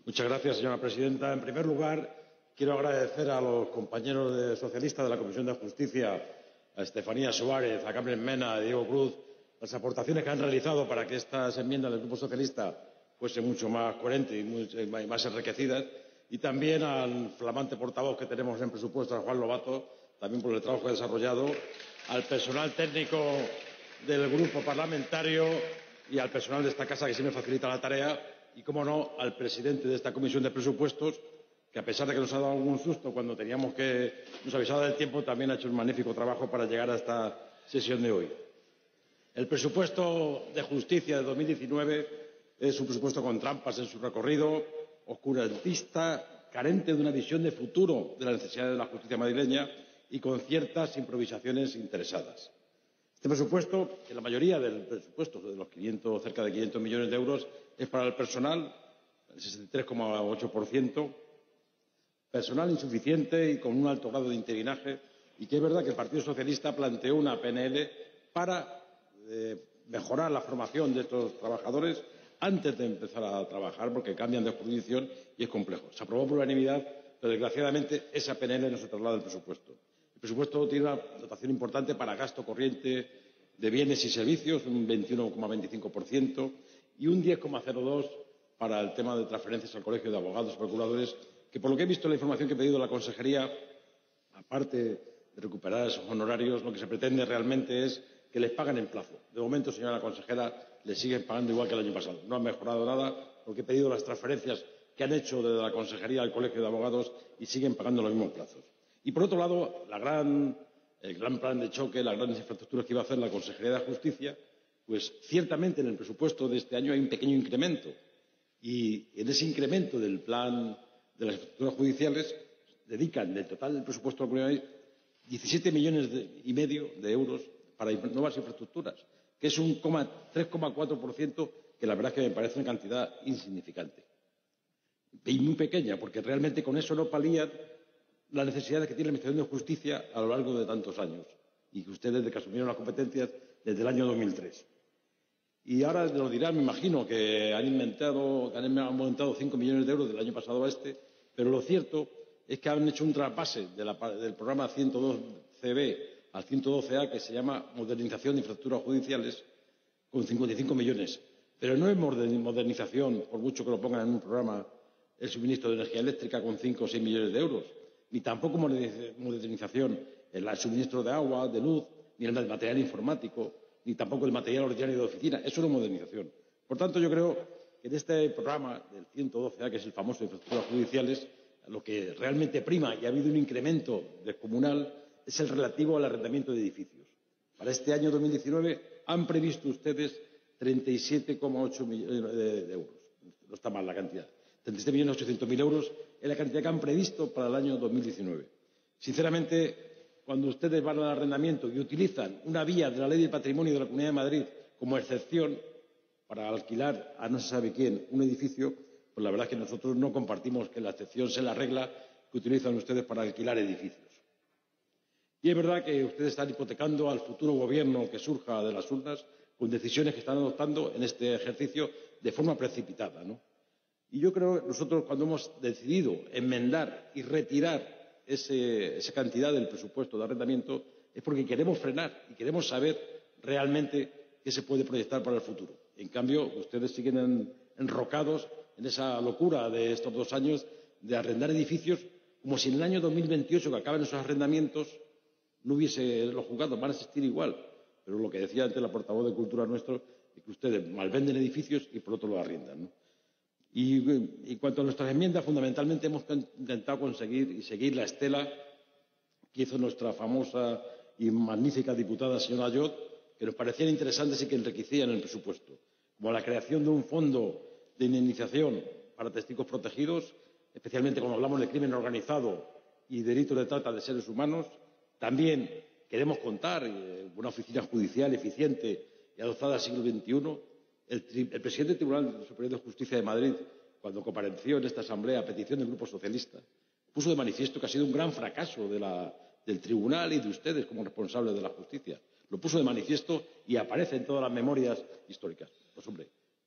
Señora presidenta. En primer lugar, quiero agradecer a los compañeros socialistas de la Comisión de Justicia, a Estefanía Suárez, a Carmen Mena, a Diego Cruz, las aportaciones que han realizado para que estas enmiendas del Grupo Socialista fuesen mucho más coherentes y más enriquecidas, y también al flamante portavoz que tenemos en presupuestos, a Juan Lobato, también por el trabajo desarrollado, al personal técnico del grupo parlamentario y al personal de esta casa, que siempre facilita la tarea, y, cómo no, al presidente de esta Comisión de Presupuestos, que, a pesar de que nos ha dado algún susto cuando nos avisaba del tiempo, también ha hecho un magnífico trabajo para llegar a esta sesión de hoy. El presupuesto de justicia de 2019 es un presupuesto con trampas en su recorrido, oscurantista, carente de una visión de futuro de las necesidades de la justicia madrileña y con ciertas improvisaciones interesadas. Este presupuesto, que la mayoría del presupuesto, de los cerca de 500 millones de euros, es para el personal, el 63,8%, personal insuficiente y con un alto grado de interinaje, y que es verdad que el Partido Socialista planteó una PNL para mejorar la formación de estos trabajadores antes de empezar a trabajar, porque cambian de jurisdicción y es complejo. Se aprobó por unanimidad, pero desgraciadamente esa PNL no se traslada al presupuesto. El presupuesto tiene una dotación importante para gasto corriente de bienes y servicios, un 21,25%, y un 10,02% para el tema de transferencias al Colegio de Abogados y Procuradores, que, por lo que he visto en la información que he pedido a la consejería, aparte de recuperar esos honorarios, lo que se pretende realmente es que les paguen en plazo. De momento, señora consejera, les siguen pagando igual que el año pasado. No han mejorado nada, porque he pedido las transferencias que han hecho desde la consejería al Colegio de Abogados y siguen pagando los mismos plazos. Y, por otro lado, el gran plan de choque, las grandes infraestructuras que iba a hacer la Consejería de Justicia, pues ciertamente en el presupuesto de este año hay un pequeño incremento. Y en ese incremento del plan de las infraestructuras judiciales dedican del total del presupuesto de la Comunidad de Madrid 17,5 millones de euros para nuevas infraestructuras, que es un 3,4%, que la verdad es que me parece una cantidad insignificante y muy pequeña, porque realmente con eso no palían las necesidades que tiene la Administración de Justicia a lo largo de tantos años, y que ustedes, desde que asumieron las competencias, desde el año 2003. Y ahora nos dirán, me imagino, que han aumentado 5 millones de euros del año pasado a este, pero lo cierto es que han hecho un trasvase del programa 112B al 112A, que se llama Modernización de Infraestructuras Judiciales, con 55 millones. Pero no es modernización, por mucho que lo pongan en un programa, el suministro de energía eléctrica con 5 o 6 millones de euros, ni tampoco modernización el suministro de agua, de luz, ni el material informático, ni tampoco el material ordinario de oficina. Eso no es modernización. Por tanto, yo creo que en este programa del 112A, que es el famoso de infraestructuras judiciales, lo que realmente prima, y ha habido un incremento descomunal, es el relativo al arrendamiento de edificios. Para este año 2019 han previsto ustedes 37,8 millones de euros. No está mal la cantidad. 37.800.000 euros es la cantidad que han previsto para el año 2019. Sinceramente, cuando ustedes van al arrendamiento y utilizan una vía de la Ley del Patrimonio de la Comunidad de Madrid como excepción para alquilar a no se sabe quién un edificio, pues la verdad es que nosotros no compartimos que la excepción sea la regla que utilizan ustedes para alquilar edificios. Y es verdad que ustedes están hipotecando al futuro gobierno que surja de las urnas con decisiones que están adoptando en este ejercicio de forma precipitada, ¿no? Y yo creo que nosotros, cuando hemos decidido enmendar y retirar esa cantidad del presupuesto de arrendamiento, es porque queremos frenar y queremos saber realmente qué se puede proyectar para el futuro. En cambio, ustedes siguen enrocados en esa locura de estos 2 años de arrendar edificios, como si en el año 2028, que acaben esos arrendamientos, no hubiese los juzgados, van a existir igual. Pero lo que decía antes la portavoz de Cultura nuestro es que ustedes malvenden edificios y por otro lo arriendan, ¿no? Y en cuanto a nuestras enmiendas, fundamentalmente hemos intentado conseguir y seguir la estela que hizo nuestra famosa y magnífica diputada señora Ayot, que nos parecían interesantes y que enriquecían el presupuesto, como la creación de un fondo de indemnización para testigos protegidos, especialmente cuando hablamos de crimen organizado y delitos de trata de seres humanos. También queremos contar con una oficina judicial eficiente y adoptada al siglo XXI. El presidente del Tribunal Superior de Justicia de Madrid, cuando compareció en esta Asamblea a petición del Grupo Socialista, puso de manifiesto que ha sido un gran fracaso del Tribunal y de ustedes como responsables de la justicia. Lo puso de manifiesto y aparece en todas las memorias históricas. Pues, hombre,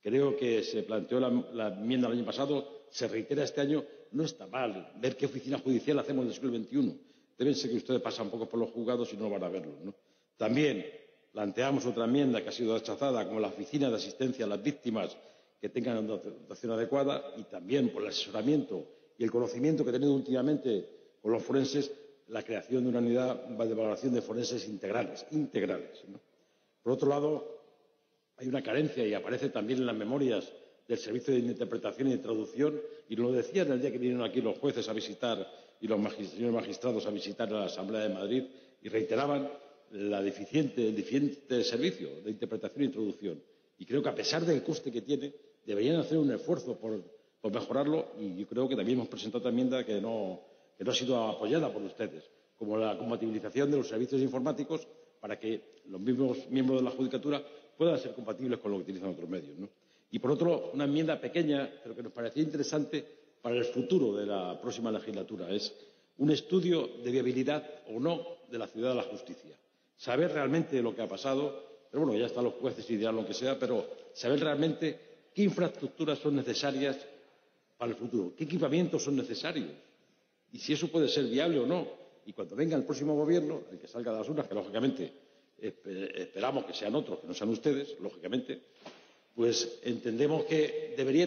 Creo que se planteó la enmienda el año pasado, se reitera este año. No está mal ver qué oficina judicial hacemos en el siglo XXI. Deben ser que ustedes pasan poco por los juzgados y no van a verlo, ¿no? También planteamos otra enmienda que ha sido rechazada, como la oficina de asistencia a las víctimas que tengan una dotación adecuada, y también por el asesoramiento y el conocimiento que he tenido últimamente con los forenses, la creación de una unidad de valoración de forenses integrales, ¿no? Por otro lado, hay una carencia, y aparece también en las memorias del Servicio de Interpretación y de Traducción, y lo decían el día que vinieron aquí los jueces a visitar y los señores magistrados a visitar la Asamblea de Madrid, y reiteraban el deficiente servicio de interpretación y traducción. Y creo que, a pesar del coste que tiene, deberían hacer un esfuerzo por mejorarlo, y yo creo que también hemos presentado otra enmienda que no ha sido apoyada por ustedes, como la compatibilización de los servicios informáticos para que los mismos miembros de la Judicatura puedan ser compatibles con lo que utilizan otros medios, ¿no? Y, por otro, una enmienda pequeña, pero que nos parecía interesante para el futuro de la próxima legislatura, es un estudio de viabilidad o no de la ciudad de la justicia. Saber realmente lo que ha pasado, pero bueno, ya están los jueces y dirán lo que sea, pero saber realmente qué infraestructuras son necesarias para el futuro, qué equipamientos son necesarios y si eso puede ser viable o no. Y cuando venga el próximo gobierno, el que salga de las urnas, que lógicamente esperamos que sean otros, que no sean ustedes, lógicamente, pues entendemos que debería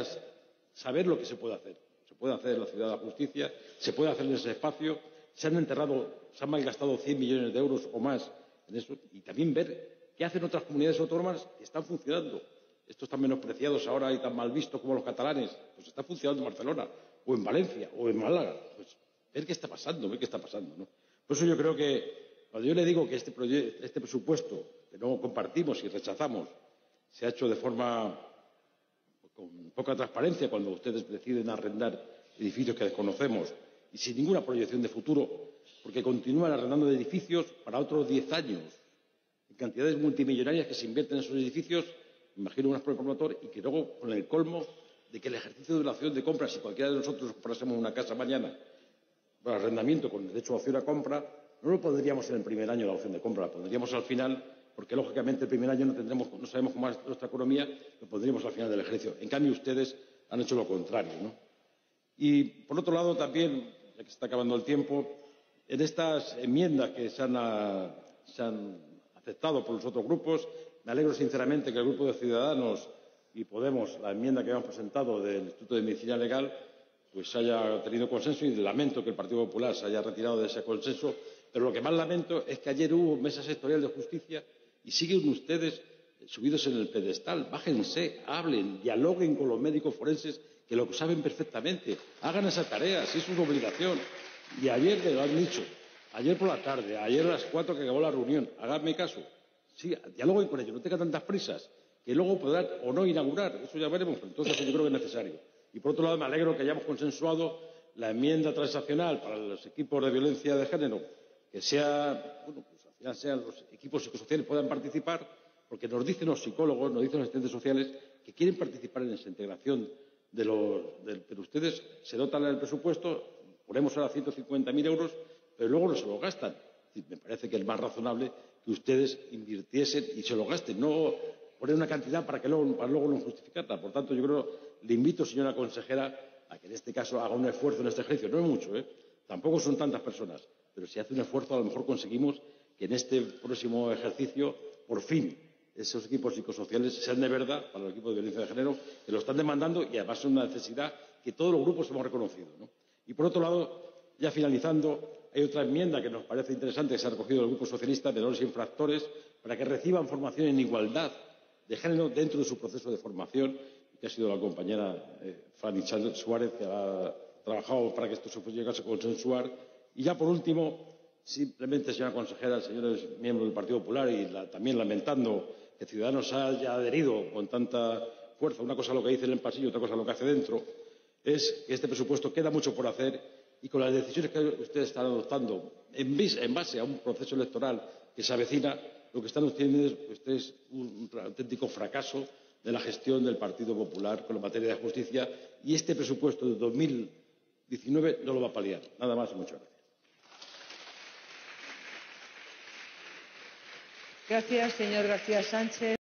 saber lo que se puede hacer. Se puede hacer en la ciudad de la justicia, se puede hacer en ese espacio. Se han malgastado 100 millones de euros o más en eso, y también ver qué hacen otras comunidades autónomas que están funcionando. Estos tan menospreciados ahora y tan mal vistos como los catalanes, pues está funcionando en Barcelona, o en Valencia, o en Málaga. Pues ver qué está pasando, ¿no? Por eso yo creo que, cuando yo le digo que este presupuesto, que no compartimos y rechazamos, se ha hecho de forma con poca transparencia, cuando ustedes deciden arrendar edificios que desconocemos y sin ninguna proyección de futuro, porque continúan arrendando edificios para otros 10 años, en cantidades multimillonarias que se invierten en esos edificios, me imagino unas por el promotor, y que luego, con el colmo de que el ejercicio de la opción de compra, si cualquiera de nosotros comprásemos una casa mañana para arrendamiento con derecho a opción a compra, no lo pondríamos en el primer año de la opción de compra, lo pondríamos al final, porque lógicamente el primer año no sabemos cómo es nuestra economía, lo pondríamos al final del ejercicio. En cambio, ustedes han hecho lo contrario, ¿no? Y, por otro lado, también, ya que se está acabando el tiempo, en estas enmiendas que se han aceptado por los otros grupos, me alegro sinceramente que el Grupo de Ciudadanos y Podemos, la enmienda que hemos presentado del Instituto de Medicina Legal, pues haya tenido consenso, y lamento que el Partido Popular se haya retirado de ese consenso. Pero lo que más lamento es que ayer hubo mesa sectorial de justicia y siguen ustedes subidos en el pedestal. Bájense, hablen, dialoguen con los médicos forenses, que lo saben perfectamente. Hagan esa tarea, si es su obligación. Y ayer me lo han dicho, ayer por la tarde, ayer a las 4 que acabó la reunión. Háganme caso. Sí, dialoguen con ellos, no tengan tantas prisas, que luego podrán o no inaugurar. Eso ya veremos, pero entonces yo creo que es necesario. Y, por otro lado, me alegro que hayamos consensuado la enmienda transaccional para los equipos de violencia de género, que al final sean los equipos psicosociales puedan participar, porque nos dicen los psicólogos, nos dicen los asistentes sociales que quieren participar en esa integración pero ustedes se dotan el presupuesto, ponemos ahora 150.000 euros, pero luego no se lo gastan. Me parece que es más razonable que ustedes invirtiesen y se lo gasten, no poner una cantidad para luego no justificarla. Por tanto, yo le invito, señora consejera, a que en este caso haga un esfuerzo en este ejercicio. No es mucho, tampoco son tantas personas, pero si hace un esfuerzo, a lo mejor conseguimos que en este próximo ejercicio, por fin, esos equipos psicosociales sean de verdad para los equipos de violencia de género, que lo están demandando, y además es una necesidad que todos los grupos hemos reconocido, ¿no? Y, por otro lado, ya finalizando, hay otra enmienda que nos parece interesante, que se ha recogido del Grupo Socialista, de los infractores, para que reciban formación en igualdad de género dentro de su proceso de formación, que ha sido la compañera Fanny Suárez, que ha trabajado para que esto se llegase a consensuar. Y ya, por último, simplemente, señora consejera, señores miembros del Partido Popular, y también lamentando que Ciudadanos haya adherido con tanta fuerza, una cosa lo que dice en el pasillo, otra cosa lo que hace dentro, es que este presupuesto queda mucho por hacer, y con las decisiones que ustedes están adoptando en base a un proceso electoral que se avecina, lo que están ustedes es un auténtico fracaso de la gestión del Partido Popular con la materia de justicia, y este presupuesto de 2019 no lo va a paliar. Nada más y muchas gracias. Gracias, señor García Sánchez.